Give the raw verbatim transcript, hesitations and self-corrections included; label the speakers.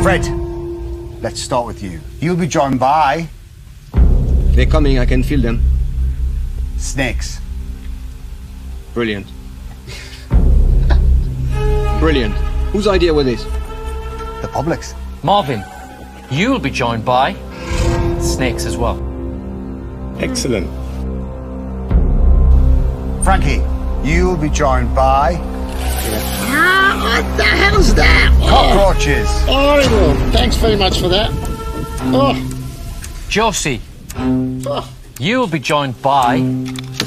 Speaker 1: Fred, let's start with you. You'll be joined by...
Speaker 2: They're coming, I can feel them.
Speaker 1: Snakes.
Speaker 2: Brilliant. Brilliant. Whose idea was this?
Speaker 1: The public's.
Speaker 3: Marvin, you'll be joined by snakes as well.
Speaker 4: Excellent.
Speaker 1: Frankie, you'll be joined by...
Speaker 5: Ah, what the hell's that?
Speaker 1: Cockroaches.
Speaker 5: Oh, horrible. Thanks very much for that. Oh.
Speaker 3: Josie,
Speaker 5: Oh.
Speaker 3: you'll be joined by